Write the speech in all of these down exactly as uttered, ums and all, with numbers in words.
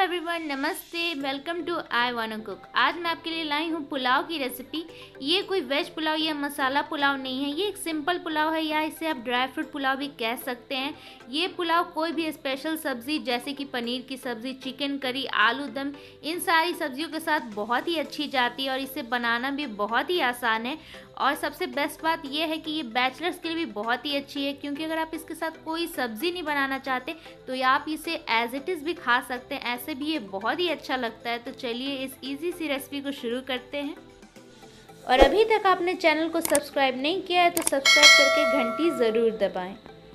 Everyone, नमस्ते। Welcome to आई वाना cook. आज मैं आपके लिए लाई हूँ पुलाव की रेसिपी। ये कोई वेज पुलाव या मसाला पुलाव नहीं है, ये एक सिंपल पुलाव है या इसे आप ड्राई फ्रूट पुलाव भी कह सकते हैं। ये पुलाव कोई भी स्पेशल सब्ज़ी जैसे कि पनीर की सब्ज़ी, चिकन करी, आलू दम, इन सारी सब्जियों के साथ बहुत ही अच्छी जाती है और इसे बनाना भी बहुत ही आसान है। और सबसे बेस्ट बात यह है कि ये बैचलर्स के लिए भी बहुत ही अच्छी है, क्योंकि अगर आप इसके साथ कोई सब्ज़ी नहीं बनाना चाहते तो आप इसे एज इट इज़ भी खा सकते हैं, ऐसे भी ये बहुत ही अच्छा लगता है। तो चलिए इस इजी सी रेसिपी को शुरू करते हैं। और अभी तक आपने चैनल को सब्सक्राइब नहीं किया है तो सब्सक्राइब करके घंटी ज़रूर दबाएं।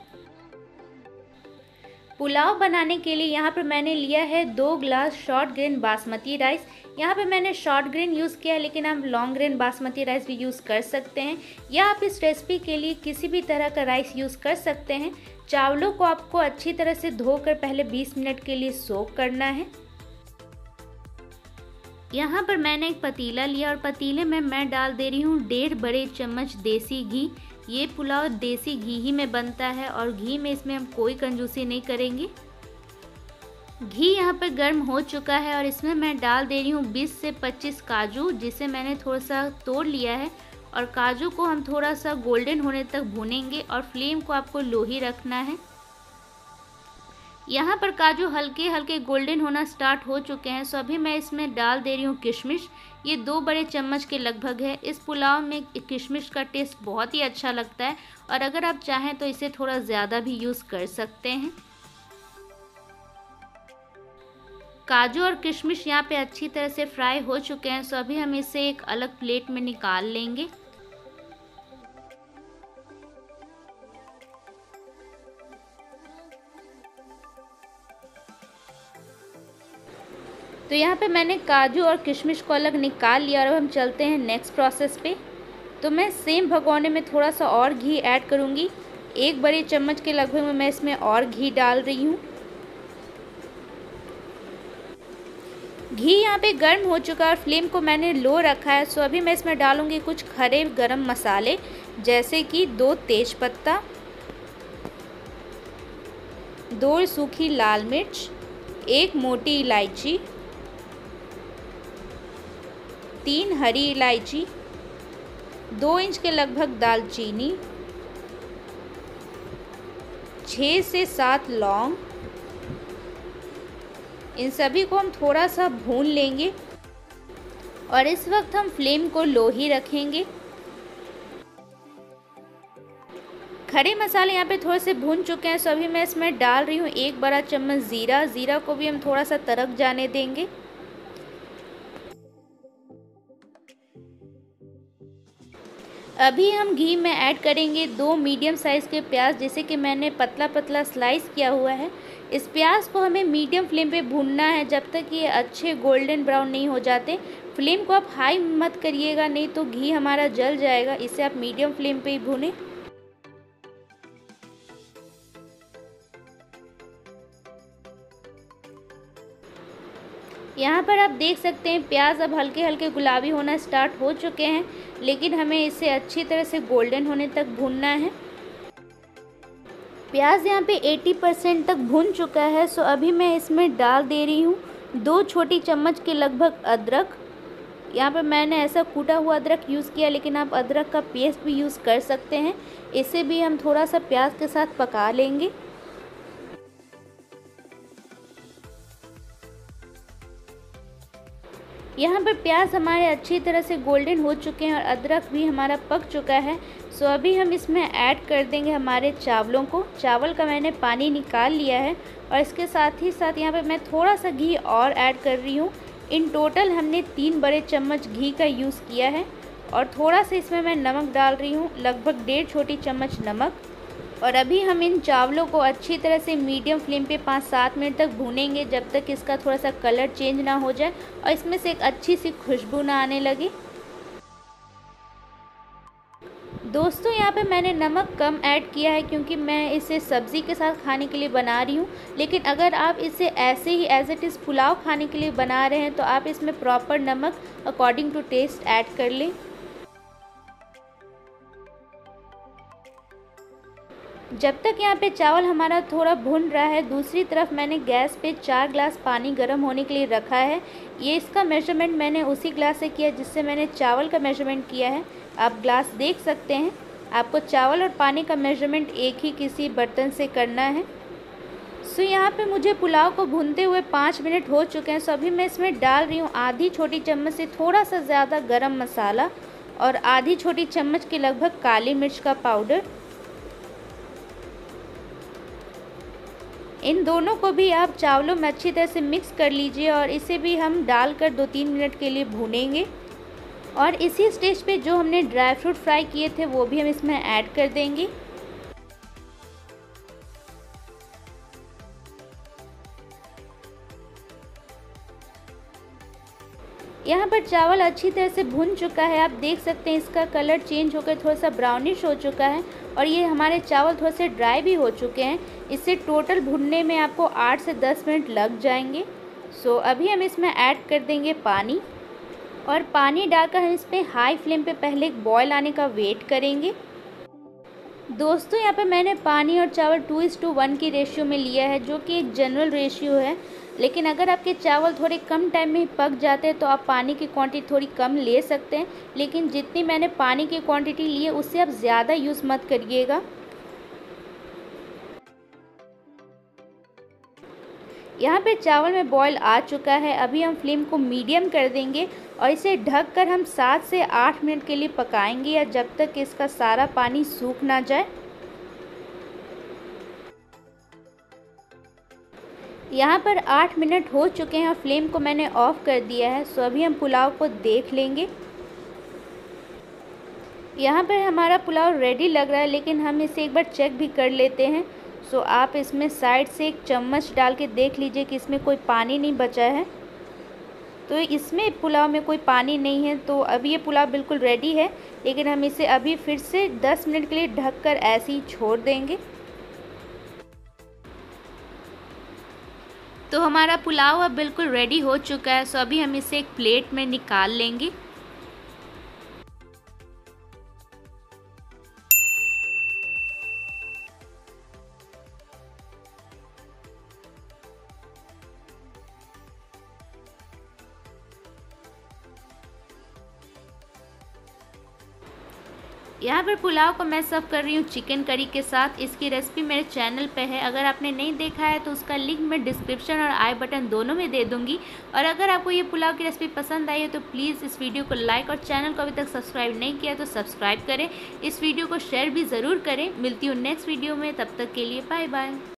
पुलाव बनाने के लिए यहाँ पर मैंने लिया है दो glass short grain basmati rice. यहाँ पे मैंने शॉर्ट ग्रेन यूज़ किया है, लेकिन आप लॉन्ग ग्रेन बासमती राइस भी यूज़ कर सकते हैं, या आप इस रेसिपी के लिए किसी भी तरह का राइस यूज़ कर सकते हैं। चावलों को आपको अच्छी तरह से धोकर पहले बीस मिनट के लिए सोक करना है। यहाँ पर मैंने एक पतीला लिया और पतीले में मैं डाल दे रही हूँ डेढ़ बड़े चम्मच देसी घी। ये पुलाव देसी घी ही में बनता है और घी में इसमें हम कोई कंजूसी नहीं करेंगे। घी यहाँ पर गर्म हो चुका है और इसमें मैं डाल दे रही हूँ बीस से पच्चीस काजू, जिसे मैंने थोड़ा सा तोड़ लिया है। और काजू को हम थोड़ा सा गोल्डन होने तक भूनेंगे और फ्लेम को आपको लो ही रखना है। यहाँ पर काजू हल्के हल्के गोल्डन होना स्टार्ट हो चुके हैं, सो अभी मैं इसमें डाल दे रही हूँ किशमिश। ये दो बड़े चम्मच के लगभग है। इस पुलाव में किशमिश का टेस्ट बहुत ही अच्छा लगता है और अगर आप चाहें तो इसे थोड़ा ज़्यादा भी यूज़ कर सकते हैं। काजू और किशमिश यहाँ पे अच्छी तरह से फ्राई हो चुके हैं, सो अभी हम इसे एक अलग प्लेट में निकाल लेंगे। तो यहाँ पे मैंने काजू और किशमिश को अलग निकाल लिया और अब हम चलते हैं नेक्स्ट प्रोसेस पे। तो मैं सेम भगोने में थोड़ा सा और घी ऐड करूँगी। एक बड़े चम्मच के लगभग में मैं इसमें और घी डाल रही हूँ। घी यहाँ पे गर्म हो चुका है और फ्लेम को मैंने लो रखा है, सो अभी मैं इसमें डालूँगी कुछ खड़े गरम मसाले, जैसे कि दो तेज़पत्ता, दो सूखी लाल मिर्च, एक मोटी इलायची, तीन हरी इलायची, दो इंच के लगभग दालचीनी, छः से सात लौंग। इन सभी को हम थोड़ा सा भून लेंगे और इस वक्त हम फ्लेम को लो ही रखेंगे। खड़े मसाले यहाँ पे थोड़े से भून चुके हैं, सो अभी मैं इसमें डाल रही हूँ एक बड़ा चम्मच ज़ीरा। ज़ीरा को भी हम थोड़ा सा तड़क जाने देंगे। अभी हम घी में ऐड करेंगे दो मीडियम साइज़ के प्याज, जैसे कि मैंने पतला पतला स्लाइस किया हुआ है। इस प्याज को हमें मीडियम फ्लेम पे भूनना है जब तक ये अच्छे गोल्डन ब्राउन नहीं हो जाते। फ्लेम को आप हाई मत करिएगा, नहीं तो घी हमारा जल जाएगा। इसे आप मीडियम फ्लेम पे ही भूनें। यहाँ पर आप देख सकते हैं प्याज अब हल्के हल्के गुलाबी होना स्टार्ट हो चुके हैं, लेकिन हमें इसे अच्छी तरह से गोल्डन होने तक भूनना है। प्याज यहाँ पे अस्सी परसेंट तक भून चुका है, सो अभी मैं इसमें डाल दे रही हूँ दो छोटी चम्मच के लगभग अदरक। यहाँ पे मैंने ऐसा कूटा हुआ अदरक यूज़ किया, लेकिन आप अदरक का पेस्ट भी यूज़ कर सकते हैं। इसे भी हम थोड़ा सा प्याज के साथ पका लेंगे। यहाँ पर प्याज हमारे अच्छी तरह से गोल्डन हो चुके हैं और अदरक भी हमारा पक चुका है, सो अभी हम इसमें ऐड कर देंगे हमारे चावलों को। चावल का मैंने पानी निकाल लिया है और इसके साथ ही साथ यहाँ पे मैं थोड़ा सा घी और ऐड कर रही हूँ। इन टोटल हमने तीन बड़े चम्मच घी का यूज़ किया है और थोड़ा सा इसमें मैं नमक डाल रही हूँ, लगभग डेढ़ छोटी चम्मच नमक। और अभी हम इन चावलों को अच्छी तरह से मीडियम फ्लेम पे पाँच सात मिनट तक भूनेंगे, जब तक इसका थोड़ा सा कलर चेंज ना हो जाए और इसमें से एक अच्छी सी खुशबू ना आने लगे। दोस्तों यहाँ पे मैंने नमक कम ऐड किया है, क्योंकि मैं इसे सब्ज़ी के साथ खाने के लिए बना रही हूँ। लेकिन अगर आप इसे ऐसे ही एज इट इज़ पुलाव खाने के लिए बना रहे हैं तो आप इसमें प्रॉपर नमक अकॉर्डिंग टू टेस्ट ऐड कर लें। जब तक यहाँ पे चावल हमारा थोड़ा भुन रहा है, दूसरी तरफ मैंने गैस पे चार ग्लास पानी गर्म होने के लिए रखा है। ये इसका मेजरमेंट मैंने उसी ग्लास से किया जिससे मैंने चावल का मेजरमेंट किया है। आप ग्लास देख सकते हैं। आपको चावल और पानी का मेजरमेंट एक ही किसी बर्तन से करना है। सो यहाँ पे मुझे पुलाव को भूनते हुए पाँच मिनट हो चुके हैं। सो अभी मैं इसमें डाल रही हूँ आधी छोटी चम्मच से थोड़ा सा ज़्यादा गरम मसाला और आधी छोटी चम्मच के लगभग काली मिर्च का पाउडर। इन दोनों को भी आप चावलों में अच्छी तरह से मिक्स कर लीजिए और इसे भी हम डालकर दो तीन मिनट के लिए भूनेंगे। और इसी स्टेज पे जो हमने ड्राई फ्रूट फ्राई किए थे वो भी हम इसमें ऐड कर देंगे। यहाँ पर चावल अच्छी तरह से भुन चुका है। आप देख सकते हैं इसका कलर चेंज होकर थोड़ा सा ब्राउनिश हो चुका है और ये हमारे चावल थोड़े से ड्राई भी हो चुके हैं। इससे टोटल भुनने में आपको आठ से दस मिनट लग जाएंगे। सो अभी हम इसमें ऐड कर देंगे पानी और पानी डालकर हम इस पर हाई फ्लेम पे पहले एक बॉयल आने का वेट करेंगे। दोस्तों यहाँ पे मैंने पानी और चावल टू इस टू वन की रेशियो में लिया है, जो कि एक जनरल रेशियो है। लेकिन अगर आपके चावल थोड़े कम टाइम में पक जाते हैं तो आप पानी की क्वांटिटी थोड़ी कम ले सकते हैं। लेकिन जितनी मैंने पानी की क्वांटिटी ली है उससे आप ज़्यादा यूज़ मत करिएगा। यहाँ पे चावल में बॉयल आ चुका है। अभी हम फ्लेम को मीडियम कर देंगे और इसे ढककर हम सात से आठ मिनट के लिए पकाएंगे, या जब तक इसका सारा पानी सूख ना जाए। यहाँ पर आठ मिनट हो चुके हैं और फ्लेम को मैंने ऑफ कर दिया है। सो अभी हम पुलाव को देख लेंगे। यहाँ पर हमारा पुलाव रेडी लग रहा है, लेकिन हम इसे एक बार चेक भी कर लेते हैं। सो आप इसमें साइड से एक चम्मच डाल के देख लीजिए कि इसमें कोई पानी नहीं बचा है। तो इसमें पुलाव में कोई पानी नहीं है, तो अभी ये पुलाव बिल्कुल रेडी है। लेकिन हम इसे अभी फिर से दस मिनट के लिए ढककर ऐसे ही छोड़ देंगे। तो हमारा पुलाव अब बिल्कुल रेडी हो चुका है। सो अभी हम इसे एक प्लेट में निकाल लेंगे। यहाँ पर पुलाव को मैं सर्व कर रही हूँ चिकन करी के साथ। इसकी रेसिपी मेरे चैनल पे है, अगर आपने नहीं देखा है तो उसका लिंक मैं डिस्क्रिप्शन और आई बटन दोनों में दे दूँगी। और अगर आपको ये पुलाव की रेसिपी पसंद आई है तो प्लीज़ इस वीडियो को लाइक और चैनल को अभी तक सब्सक्राइब नहीं किया तो सब्सक्राइब करें। इस वीडियो को शेयर भी ज़रूर करें। मिलती हूँ नेक्स्ट वीडियो में, तब तक के लिए बाय बाय।